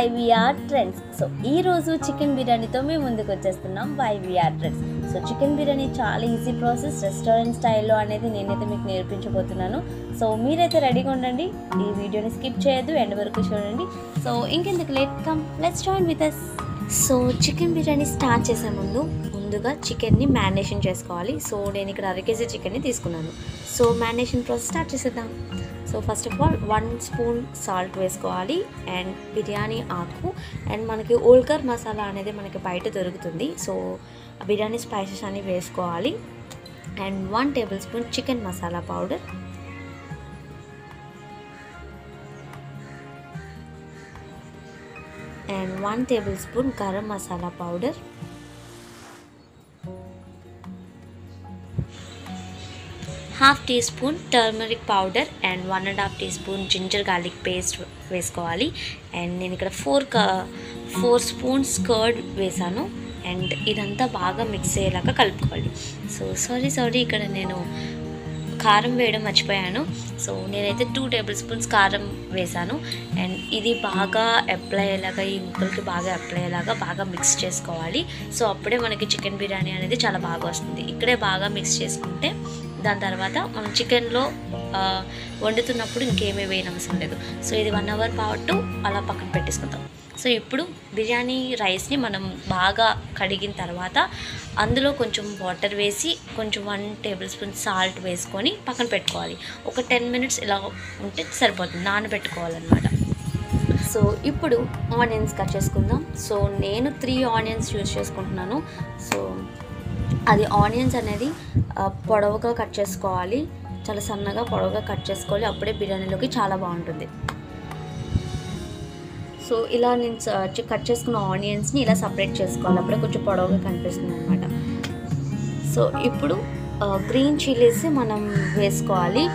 YVR trends. So ఈరోజు chicken బిర్యానీతో మేము ముందుకు వచ్చేస్తున్నాం YVR trends. So chicken biryani చాలా ఈజీ ప్రాసెస్, రెస్టారెంట్ స్టైల్లో అనేది నేనైతే మీకు నేర్పించబోతున్నాను. సో మీరైతే రెడీగా ఉండండి, ఈ వీడియోని స్కిప్ చేయొద్దు, ఎండ్ వరకు చూడండి. సో ఇంకెందుకు late, come let's join with us. So chicken biryani start చేసే ముందుగా చికెన్ని మ్యారినేషన్ చేసుకోవాలి. సో నేను ఇక్కడ 1/2 kg చికెన్ని తీసుకున్నాను. సో మ్యారినేషన్ ప్రాసెస్ స్టార్ట్ చేసేద్దాం. So first of all 1 spoon salt వేసుకోవాలి, అండ్ బిర్యానీ ఆకు, అండ్ మనకి ఓల్కర్ మసాలా అనేది మనకి బయట దొరుకుతుంది. సో బిర్యానీ స్పైసెస్ అన్ని వేసుకోవాలి, and 1 table spoon chicken masala powder, and 1 table spoon garam masala powder, ½ tea spoon turmeric powder, and 1.5 tea spoon ginger garlic paste వేసుకోవాలి. అండ్ నేను ఇక్కడ 4 స్పూన్స్ కర్డ్ వేసాను, అండ్ ఇదంతా బాగా మిక్స్ అయ్యేలాగా కలుపుకోవాలి. సో సారీ ఇక్కడ నేను కారం వేయడం మర్చిపోయాను. సో నేనైతే 2 టేబుల్ స్పూన్స్ కారం వేసాను, అండ్ ఇది బాగా అప్లై అయ్యేలాగా, ఈ ముక్కలకి బాగా అప్లై అయ్యేలాగా బాగా మిక్స్ చేసుకోవాలి. సో అప్పుడే మనకి చికెన్ బిర్యానీ అనేది చాలా బాగా వస్తుంది. ఇక్కడే బాగా మిక్స్ చేసుకుంటే దాని తర్వాత మనం చికెన్లో వండుతున్నప్పుడు ఇంకేమీ వేయనవసరం లేదు. సో ఇది 1 అవర్ పాటు అలా పక్కన పెట్టేసుకుంటాం. సో ఇప్పుడు బిర్యానీ రైస్ని మనం బాగా కడిగిన తర్వాత అందులో కొంచెం వాటర్ వేసి కొంచెం 1 టేబుల్ స్పూన్ సాల్ట్ వేసుకొని పక్కన పెట్టుకోవాలి. ఒక 10 మినిట్స్ ఇలా ఉంటే సరిపోతుంది, నానబెట్టుకోవాలన్నమాట. సో ఇప్పుడు ఆనియన్స్ కట్ చేసుకుందాం. సో నేను 3 ఆనియన్స్ యూజ్ చేసుకుంటున్నాను. సో అది ఆనియన్స్ అనేది పొడవుగా కట్ చేసుకోవాలి, చాలా సన్నగా పొడవుగా కట్ చేసుకోవాలి, అప్పుడే బిర్యానీలోకి చాలా బాగుంటుంది. సో ఇలా నేను కట్ చేసుకున్న ఆనియన్స్ని ఇలా సపరేట్ చేసుకోవాలి, అప్పుడే కొంచెం పొడవుగా కనిపిస్తుంది అనమాట. సో ఇప్పుడు గ్రీన్ చిల్లీస్ మనం వేసుకోవాలి.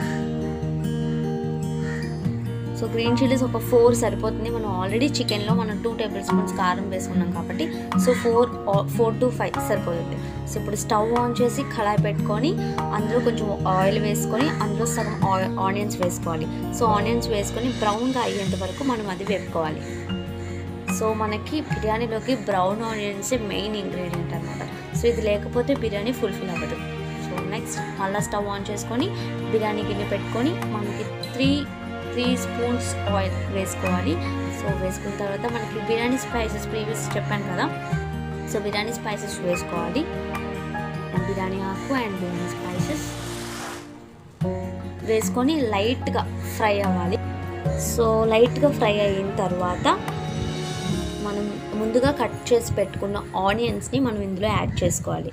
సో గ్రీన్ చిల్లీస్ ఒక 4 సరిపోతుంది. మనం ఆల్రెడీ చికెన్లో మనం 2 టేబుల్ స్పూన్స్ కారం వేసుకున్నాం కాబట్టి సో 4 to 5 సరిపోతుంది. సో ఇప్పుడు స్టవ్ ఆన్ చేసి కళాయి పెట్టుకొని అందులో కొంచెం ఆయిల్ వేసుకొని అందులో సగం ఆనియన్స్ వేసుకోవాలి. సో ఆనియన్స్ వేసుకొని బ్రౌన్గా అయ్యేంత వరకు మనం అది వేపుకోవాలి. సో మనకి బిర్యానీలోకి బ్రౌన్ ఆనియన్సే మెయిన్ ఇంగ్రీడియంట్ అనమాట. సో ఇది లేకపోతే బిర్యానీ ఫుల్ఫిల్ అవ్వదు. సో నెక్స్ట్ మళ్ళీ స్టవ్ ఆన్ చేసుకొని బిర్యానీ గిన్నె పెట్టుకొని మనకి 3 స్పూన్స్ ఆయిల్ వేసుకోవాలి. సో వేసుకున్న తర్వాత మనకి బిర్యానీ స్పైసెస్ ప్రీవియస్ చెప్పాను కదా, సో బిర్యానీ స్పైసెస్ వేసుకోవాలి, అండ్ బిర్యానీ ఆకు అండ్ బిర్యానీ స్పైసెస్ వేసుకొని లైట్గా ఫ్రై అవ్వాలి. సో లైట్గా ఫ్రై అయిన తర్వాత మనం ముందుగా కట్ చేసి పెట్టుకున్న ఆనియన్స్ని మనం ఇందులో యాడ్ చేసుకోవాలి.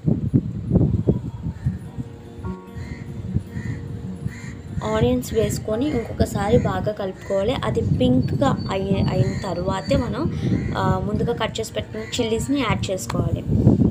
ఆనియన్స్ వేసుకొని ఇంకొకసారి బాగా కలుపుకోవాలి. అది పింక్గా అయిన తర్వాతే మనం ముందుగా కట్ చేసి పెట్టుకున్న చిల్లీస్ని యాడ్ చేసుకోవాలి.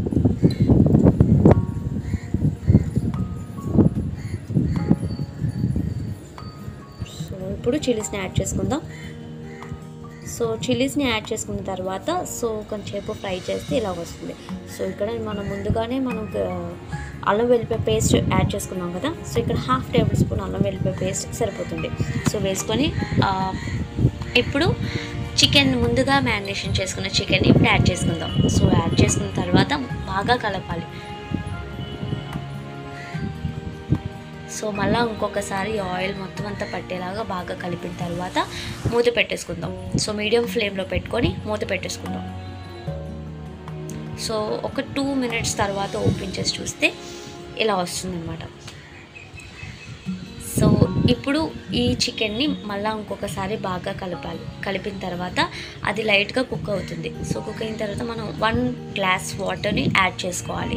సో ఇప్పుడు చిల్లీస్ని యాడ్ చేసుకుందాం. సో చిల్లీస్ని యాడ్ చేసుకున్న తర్వాత సో కొంచెంసేపు ఫ్రై చేస్తే ఇలా వస్తుంది. సో ఇక్కడ మనం ముందుగానే అల్లం వెల్లిపాయ పేస్ట్ యాడ్ చేసుకున్నాం కదా, సో ఇక్కడ ½ టేబుల్ స్పూన్ అల్లం వెల్లిపాయ పేస్ట్ సరిపోతుంది. సో వేసుకొని ఇప్పుడు చికెన్ ముందుగా మ్యారినేషన్ చేసుకున్న చికెన్ ఇప్పుడు యాడ్ చేసుకుందాం. సో యాడ్ చేసుకున్న తర్వాత బాగా కలపాలి. సో మళ్ళీ ఇంకొకసారి ఆయిల్ మొత్తం అంతా పట్టేలాగా బాగా కలిపిన తర్వాత మూత పెట్టేసుకుందాం. సో మీడియం ఫ్లేమ్లో పెట్టుకొని మూత పెట్టేసుకుందాం. సో ఒక 2 మినిట్స్ తర్వాత ఓపెన్ చేసి చూస్తే ఇలా వస్తుందన్నమాట. సో ఇప్పుడు ఈ చికెన్ని మళ్ళీ ఇంకొకసారి బాగా కలపాలి. కలిపిన తర్వాత అది లైట్గా కుక్ అవుతుంది. సో కుక్ అయిన తర్వాత మనం 1 గ్లాస్ వాటర్ని యాడ్ చేసుకోవాలి.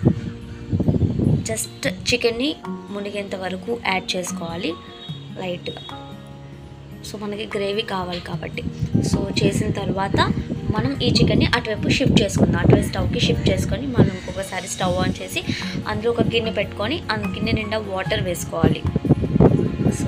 జస్ట్ చికెన్ని మునిగేంత వరకు యాడ్ చేసుకోవాలి లైట్గా. సో మనకి గ్రేవీ కావాలి కాబట్టి. సో చేసిన తర్వాత మనం ఈ చికెన్ని అటువైపు షిఫ్ట్ చేసుకుందాం. అటువైపు స్టవ్కి షిఫ్ట్ చేసుకొని మనం ఇంకొకసారి స్టవ్ ఆన్ చేసి అందులో ఒక గిన్నె పెట్టుకొని ఆ గిన్నె నిండా వాటర్ వేసుకోవాలి. సో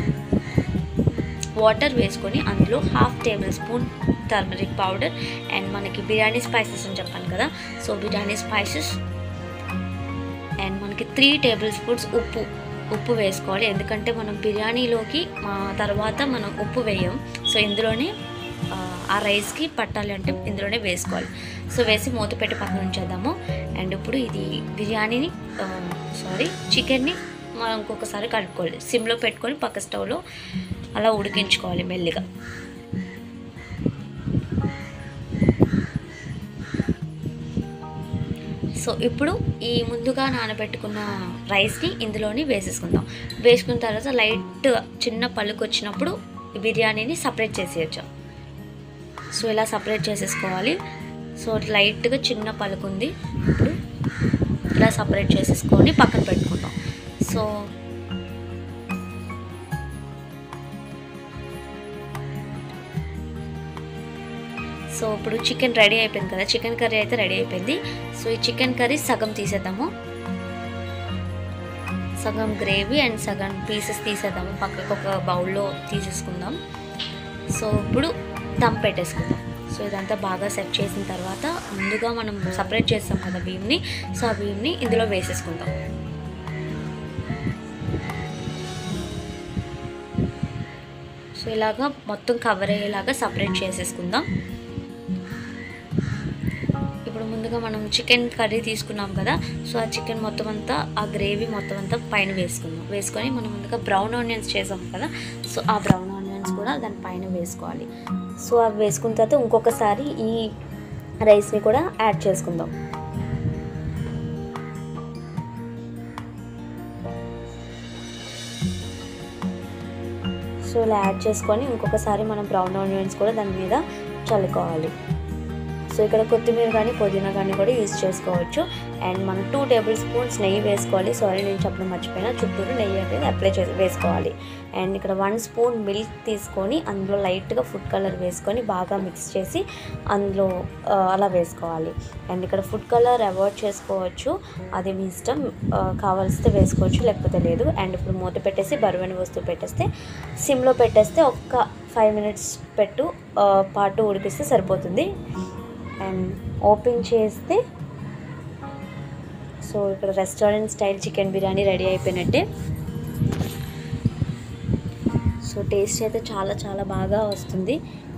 వాటర్ వేసుకొని అందులో ½ table spoon turmeric powder, and మనకి బిర్యానీ స్పైసెస్ అని చెప్పాను కదా, సో బిర్యానీ స్పైసెస్, అండ్ మనకి 3 టేబుల్ స్పూన్స్ ఉప్పు వేసుకోవాలి. ఎందుకంటే మనం బిర్యానీలోకి తర్వాత మనం ఉప్పు వేయం, సో ఇందులోనే ఆ రైస్కి పట్టాలి అంటే ఇందులోనే వేసుకోవాలి. సో వేసి మూత పెట్టి పక్కన ఉంచేద్దాము. అండ్ ఇప్పుడు ఇది బిర్యానీని చికెన్ని మనం ఇంకొకసారి కలుపుకోవాలి. సిమ్లో పెట్టుకొని పక్క స్టవ్లో అలా ఉడికించుకోవాలి మెల్లిగా. సో ఇప్పుడు ఈ ముందుగా నానబెట్టుకున్న రైస్ని ఇందులోని వేసేసుకుందాం. వేసుకున్న తర్వాత లైట్ చిన్న పలుకు వచ్చినప్పుడు బిర్యానీని సపరేట్ చేసేయచ్చు. సో ఇలా సపరేట్ చేసేసుకోవాలి. సో లైట్గా చిన్న పలుకు ఉంది, ఇప్పుడు ఇలా సపరేట్ చేసేసుకొని పక్కన పెట్టుకుందాం. సో ఇప్పుడు చికెన్ రెడీ అయిపోయింది కదా, చికెన్ కర్రీ అయితే రెడీ అయిపోయింది. సో ఈ చికెన్ కర్రీ సగం తీసేద్దాము, సగం గ్రేవీ అండ్ సగం పీసెస్ తీసేద్దాము, పక్కకు ఒక బౌల్లో తీసేసుకుందాం. సో ఇప్పుడు దమ్ పెట్టేసుకుందాం. సో ఇదంతా బాగా సెట్ చేసిన తర్వాత ముందుగా మనం సపరేట్ చేస్తాం కదా బియ్యంని, సో ఆ బియ్యంని ఇందులో వేసేసుకుందాం. సో ఇలాగా మొత్తం కవర్ అయ్యేలాగా సపరేట్ చేసేసుకుందాం. ఇప్పుడు ముందుగా మనం చికెన్ కర్రీ తీసుకున్నాం కదా, సో ఆ చికెన్ మొత్తం అంతా, ఆ గ్రేవీ మొత్తం అంతా పైన వేసుకొని మనం ముందుగా బ్రౌన్ ఆనియన్స్ చేసాం కదా, సో ఆ బ్రౌన్ ఆనియన్స్ కూడా దానిపైన వేసుకోవాలి. సో అవి వేసుకున్న తర్వాత ఇంకొకసారి ఈ రైస్ని కూడా యాడ్ చేసుకుందాం. సో ఇలా యాడ్ చేసుకొని ఇంకొకసారి మనం బ్రౌన్ ఆనియన్స్ కూడా దాని మీద చల్లుకోవాలి. సో ఇక్కడ కొత్తిమీర కానీ పుదీనా కానీ కూడా యూజ్ చేసుకోవచ్చు. అండ్ మనం 2 టేబుల్ స్పూన్స్ నెయ్యి వేసుకోవాలి. నేను చెప్పడం మర్చిపోయినా, చుట్టూరు నెయ్యి అనేది వేసుకోవాలి. అండ్ ఇక్కడ 1 స్పూన్ మిల్క్ తీసుకొని అందులో లైట్గా ఫుడ్ కలర్ వేసుకొని బాగా మిక్స్ చేసి అందులో అలా వేసుకోవాలి. అండ్ ఇక్కడ ఫుడ్ కలర్ అవాయిడ్ చేసుకోవచ్చు, అది మీ ఇష్టం, కావాల్సితే వేసుకోవచ్చు లేకపోతే లేదు. అండ్ ఇప్పుడు మూత పెట్టేసి బరువైన వస్తువు పెట్టేస్తే సిమ్లో పెట్టేస్తే ఒక్క 5 మినిట్స్ పాటు ఉడికిస్తే సరిపోతుంది. అండ్ ఓపెన్ చేస్తే సో ఇక్కడ restaurant style chicken biryani ready అయిపోయినట్టే. సో టేస్ట్ అయితే చాలా చాలా బాగా వస్తుంది.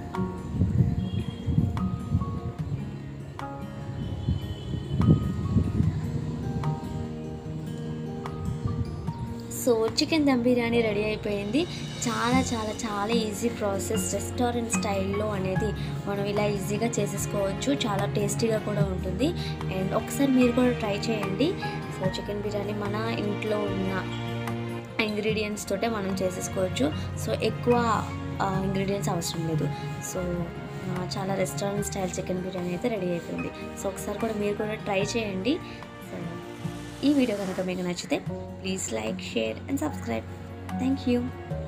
So chicken dum biryani ready అయిపోయింది. చాలా చాలా చాలా ఈజీ ప్రాసెస్, రెస్టారెంట్ స్టైల్లో అనేది మనం ఇలా ఈజీగా చేసేసుకోవచ్చు. చాలా టేస్టీగా కూడా ఉంటుంది. అండ్ ఒకసారి మీరు కూడా ట్రై చేయండి. సో చికెన్ బిర్యానీ మన ఇంట్లో ఉన్న ఇంగ్రీడియంట్స్ తోటే మనం చేసేసుకోవచ్చు. సో ఎక్కువ ఇంగ్రీడియంట్స్ అవసరం లేదు. సో చాలా రెస్టారెంట్ స్టైల్ చికెన్ బిర్యానీ అయితే రెడీ అయిపోయింది. సో ఒకసారి కూడా మీరు కూడా ట్రై చేయండి. సో ఈ వీడియో కనుక మీకు నచ్చితే please like, share and subscribe. Thank you.